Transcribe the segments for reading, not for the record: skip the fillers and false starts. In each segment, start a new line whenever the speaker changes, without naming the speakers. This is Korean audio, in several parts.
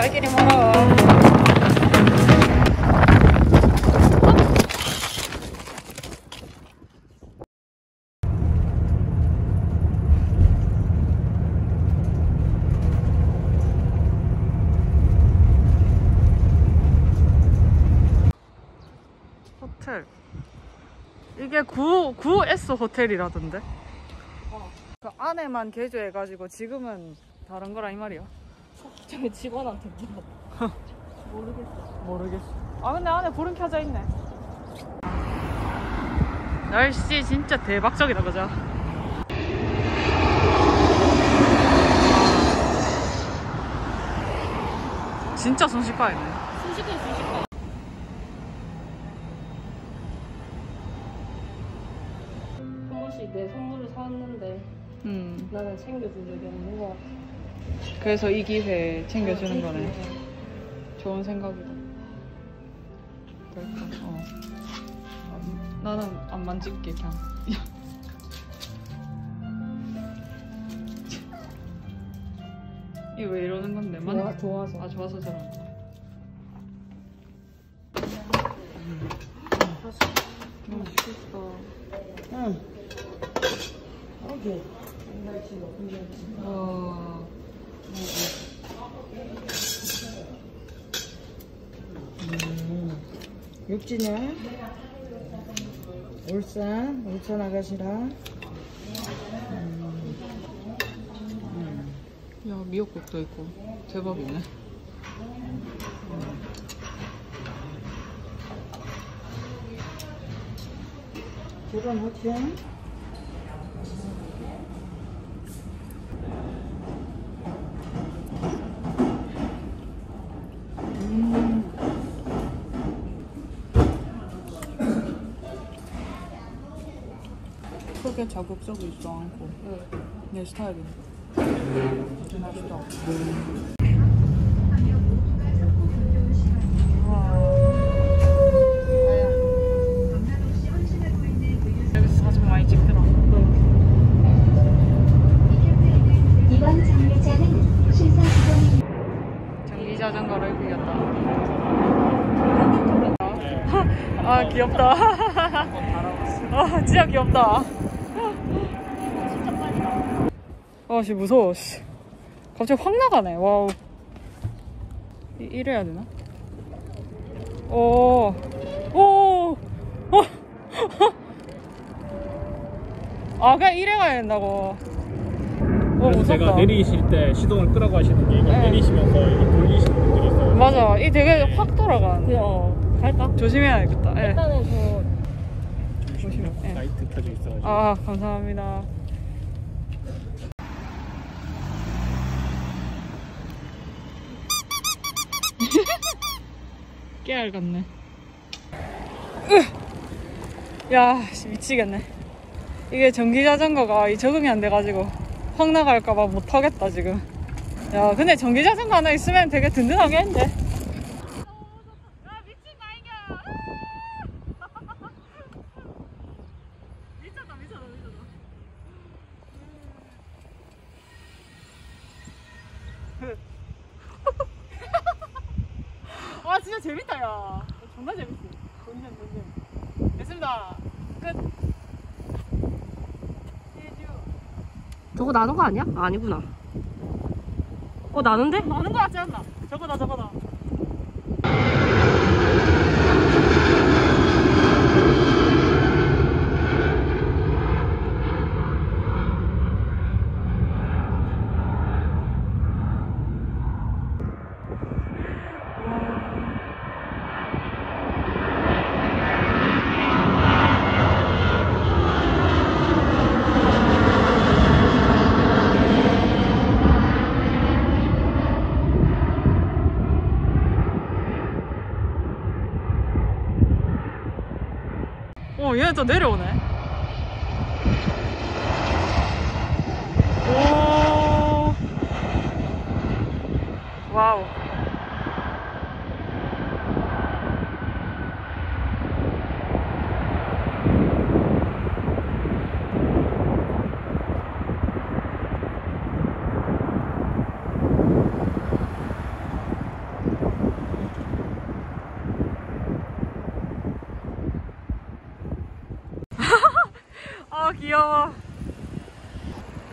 갈 길이 멀어. 호텔. 이게 9S 호텔이라던데? 그 안에만 개조해가지고 지금은 다른 거라 이 말이야.
저기 직원한테 물어봐.
모르겠어. 아 근데 안에 불은 켜져 있네. 날씨 진짜 대박적이다 그죠? 진짜 순식간이네.
순식간에. 한 번씩 내 선물을 사왔는데 나는 챙겨준 적이 없는 것 같아.
그래서 이 기회에 챙겨주는 거네. 좋은 생각이다. 그럴까? 나는 안 만질게 그냥. 이거 왜 이러는 건데?
좋아서.
아 좋아서 저런다. 맛있겠다.
응. 오케이.
와.
육진이야. 울산 아가씨랑.
야 미역국도 있고 대박이네.
결혼 호텔.
크게 자극적이지도 않고 내 스타일이네. 맛있다. 여기서 사진 많이 찍더라.
이번 정류장은 신사시동입니다.
전기자전거를 빌렸다. 아 귀엽다. 아 진짜 귀엽다. 아씨 무서워. 씨. 갑자기 확 나가네. 와우. 이래야 되나? 오. 오. 아 그냥 이래 가야 된다고.
그래서 제가 내리실 때 시동을 끄라고 하시는 게 이거 내리시면서 이거 돌리시는 분들이 있어요.
맞아. 이 되게 확 돌아가는.
그냥 갈까?
조심해야겠다. 예.
일단은 저
조심해. 예.
라이트 켜져 있어가지고.
아 감사합니다. 깨알 같네. 야 미치겠네. 이게 전기자전거가 적응이 안 돼가지고 확 나갈까봐 못하겠다 지금. 야 근데 전기자전거 하나 있으면 되게 든든하겠는데. 야 미친다 이겨. 미쳤다. 와 진짜 재밌다 야. 정말 재밌어. 돈전. 됐습니다. 끝.
저거 나는 거 아니야? 아, 아니구나. 나는데?
나는 거 같지 않나? 저거다. 얘는 또 내려오네. 오. 와우.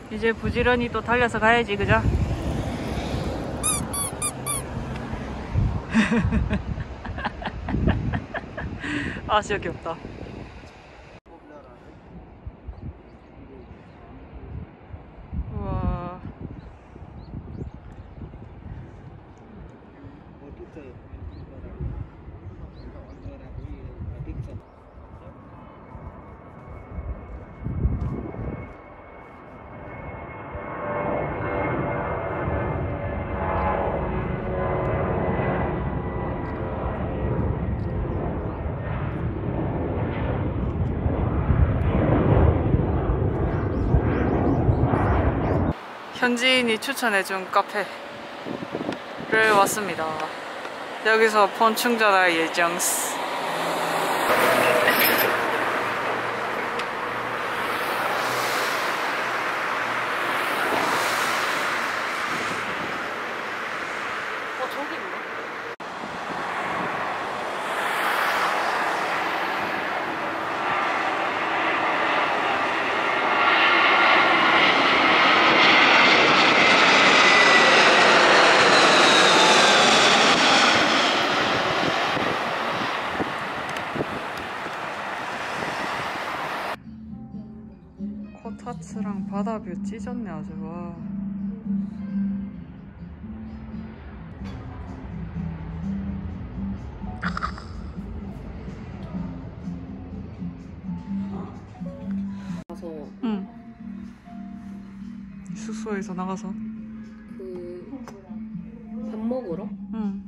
이제 부지런히 또 달려서 가야지, 그죠? 아, 진짜 귀엽다. 우와. 현지인이 추천해준 카페를 왔습니다. 여기서 폰 충전할 예정.
저기 있네.
코타츠랑 바다뷰 찢었네 아주. 와.
가서
응. 숙소에서 나가서.
그 밥 먹으러?
응.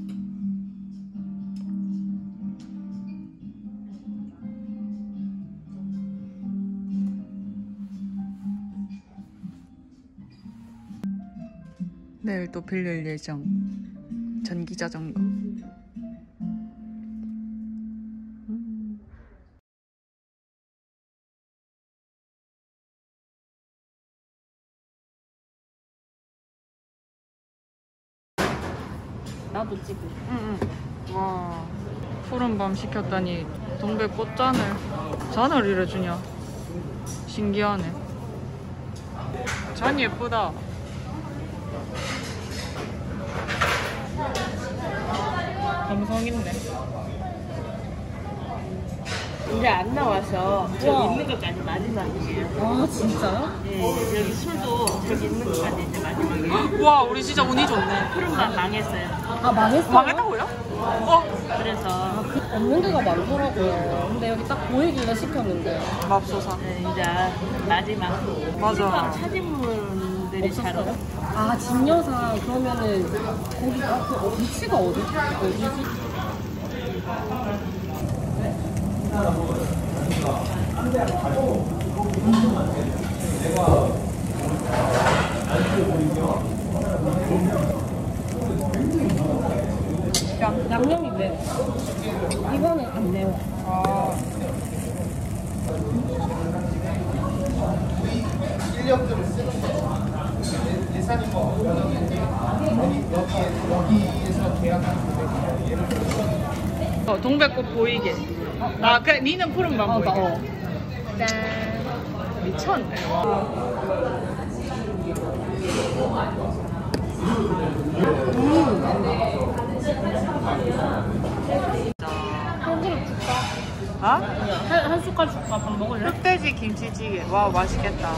내일 또 빌릴 예정. 전기 자전거.
나도 찍고.
응. 와. 푸른 밤 시켰더니 동백꽃잔을 잔을 이래주냐. 신기하네. 잔 예쁘다. 감성 있네.
이제 안 나와서
우와.
저기 있는 것까지 마지막이에요.
아 진짜요?
예, 여기 술도 저기 있는 것까지 이제 마지막이에요.
와, 우리 진짜 운이 좋네.
푸른만 망했어요.
아 망했어요?
망했다고요? 어?
그래서
없는 데가 많더라고요. 근데 여기 딱 보이길래 시켰는데
맙소사.
이제 마지막.
맞아.
찾은 분들이 잘
없었어요?
없어요.
아 진여상 그러면은 거기가 그 위치가 어디지? 양념이 매워. 이거는 안 매워.
아. 동백꽃 보이게. 아, 그래, 니는 푸른밤 보이게. 짠. 미쳤네.
한 그릇 줄까?
아?
한 숟갈 줄까? 밥 먹을래?
흑돼지 김치찌개. 와, 맛있겠다.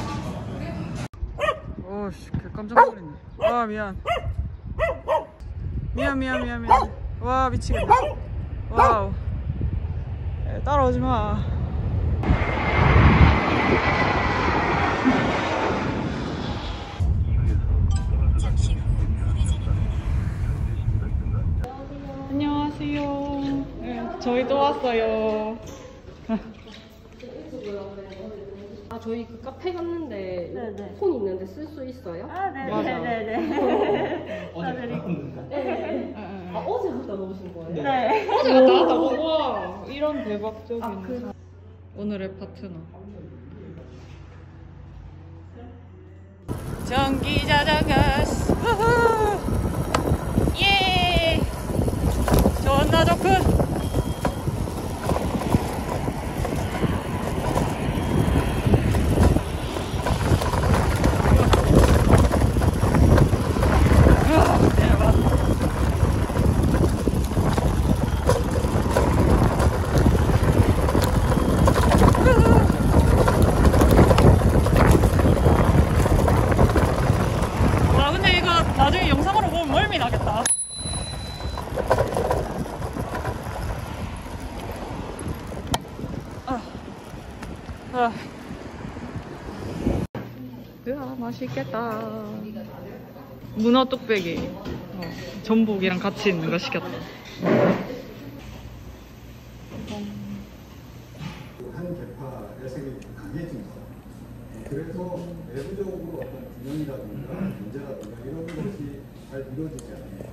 오씨, 깜짝 놀랐네. 와, 미안. 미안. 와, 미치겠다. 와우. 따라오지 마. 안녕하세요. 네, 저희 또 왔어요.
아 저희 그 카페 갔는데 폰 있는데 쓸 수 있어요?
맞아.
네네네.
아 어제 갖다 놓으신 거예요?
네.
어제 갔다 왔다고? 와, 이런 대박적인.
아,
오늘의 파트너. 전기 자전거. 후후. 예. 존나 좋군. 땀이 나겠다. 으아, 맛있겠다. 문어 뚝배기. 전복이랑 같이 있는 거 시켰다.
한 개파의 색이 강해집니다. 그래서 내부적으로 어떤 균형이라든가 문제라든가 이런 것이 잘 이루어지지 않아요.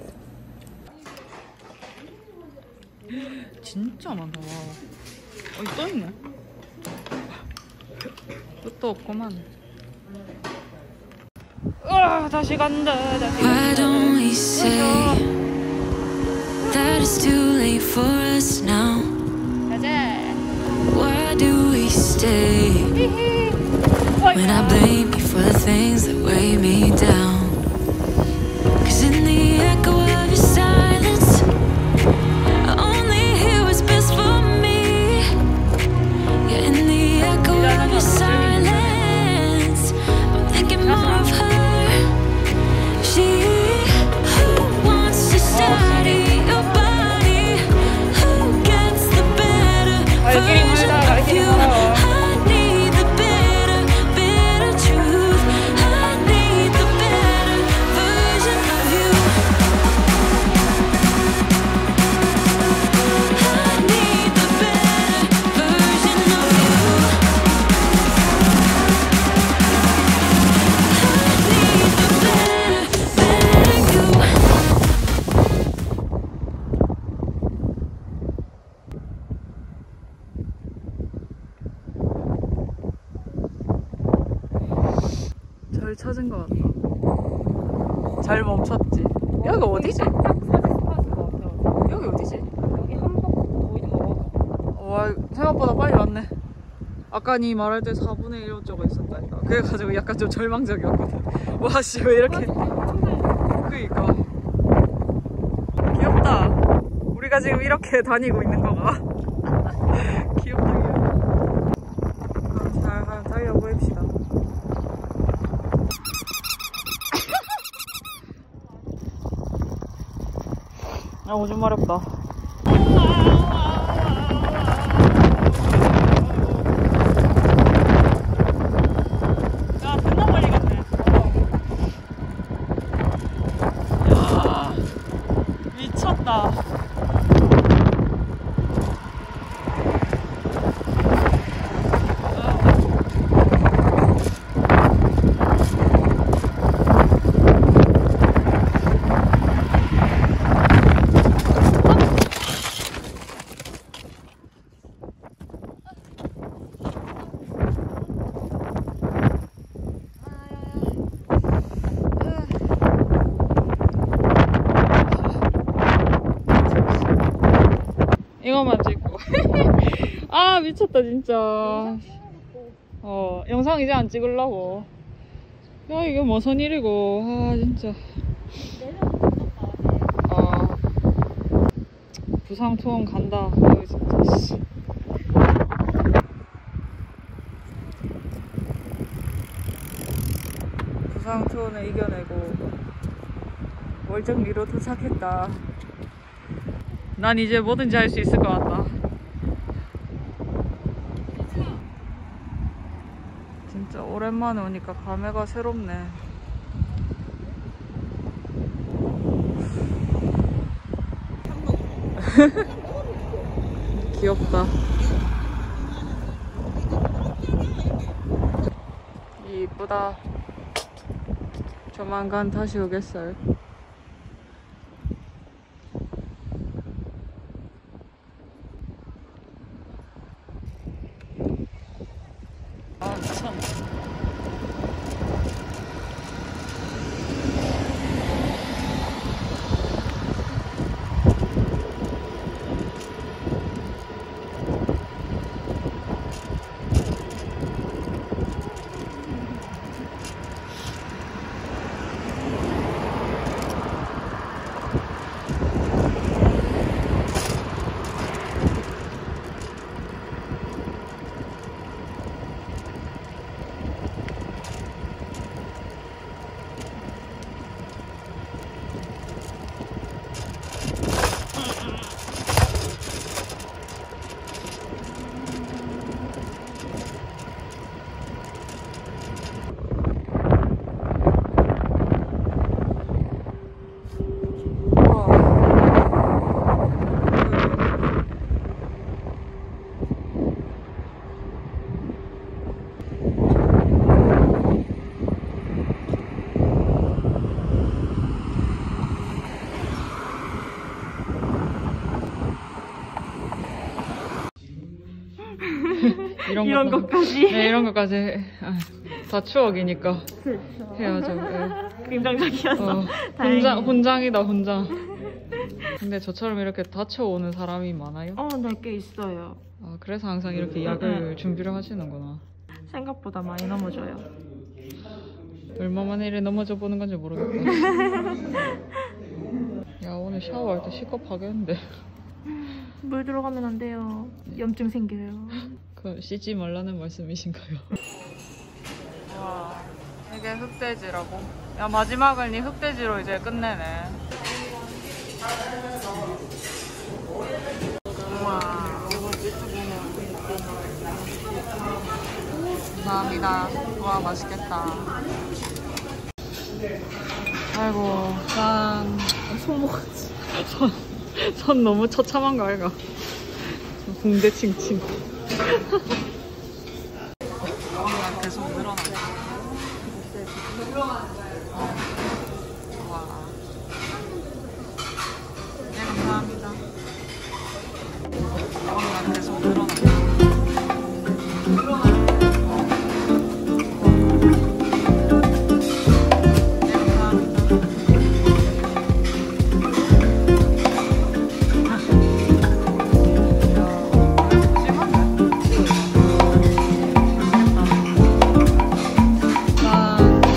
진짜 많다. 와. 또 있네. 끝도 없구만. 다시 간다.
Why don't we say that it's too late for us now?
가자.
Why do we stay when I blame you for the things that weigh me down? 'Cause in the echo of your silence, I only hear what's best for me. Yeah, in the echo of your silence, I'm thinking more of her. She who wants to study your body, who gets the better version of you. I need the better, better truth. I need the better version of you. I need the better version of you.
잘 찾은 것 같다. 잘 멈췄지. 여기 어디지? 여기 어디지?
여기 한복 보이는 거.
와, 생각보다 빨리 왔네. 아까 니 말할 때 4분의 1 어쩌고 있었다니까. 그래가지고 약간 좀 절망적이었거든. 와, 씨, 왜 이렇게. 그니까. 귀엽다. 우리가 지금 이렇게 다니고 있는 거가. 귀엽다, 귀엽다. 그럼 잘 달려보입시다. 아, 오줌 마렵다. 야, 존나 멀리 갔네. 야, 미쳤다. 이거만 찍고. 아, 미쳤다 진짜. 영상 이제 안 찍으려고. 야, 이게 무슨 일이고. 아, 진짜. 부상 투혼 간다. 어이, 진짜. 씨. 부상 투혼을 이겨내고 월정리로 도착했다. 난 이제 뭐든지 할 수 있을 것 같다. 진짜 오랜만에 오니까 감회가 새롭네. 귀엽다. 이쁘다. 조만간 다시 오겠어요. 아, 참.
이런 것까지.
네, 이런 것까지. 아, 다 추억이니까 해야죠. 네.
긍정적이었어.
혼장이다, 혼장. 근데 저처럼 이렇게 다쳐오는 사람이 많아요?
네, 꽤 있어요.
아, 그래서 항상 이렇게 약을 준비를 하시는구나.
생각보다 많이 넘어져요.
얼마만에 이래 넘어져 보는 건지 모르겠다. 야, 오늘 샤워할 때 시겁하겠는데.
물 들어가면 안 돼요. 염증 생겨요.
그 씻지 말라는 말씀이신가요? 와, 이게 흑돼지라고? 야, 마지막을 니 흑돼지로 이제 끝내네. 우와. 감사합니다. 와, 맛있겠다. 아이고, 짠.
손목까지.
손 너무 처참한 거 아이가? 붕대 칭칭. 계속 늘어나. 와. 네, 감사합니다. 계속 늘어나.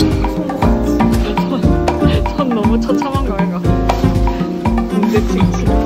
너무 처참한 거 아이가? 근데 칭칭.